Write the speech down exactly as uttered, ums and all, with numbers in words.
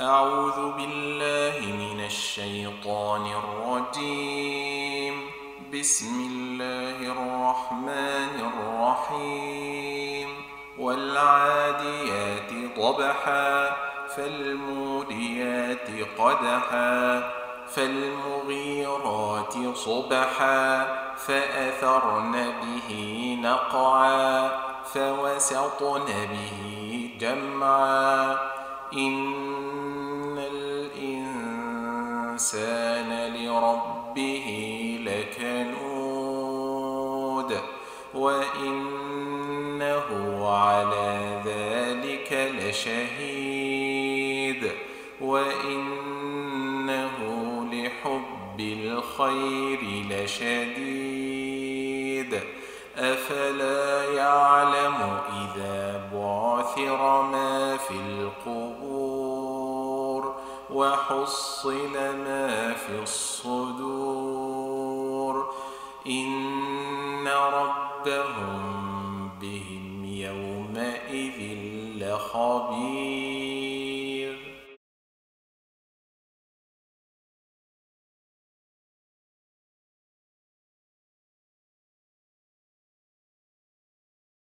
أعوذ بالله من الشيطان الرجيم. بسم الله الرحمن الرحيم. والعاديات ضبحا فالموريات قدحا فالمغيرات صبحا فأثرن به نقعا فوسطن به جمعا إن الإنسان لربه لكنود وإنه على ذلك لشهيد وإنه لحب الخير لشديد أفلا يعلم إذا بعثر ما في القبور وحصل ما في الصدور إن ربهم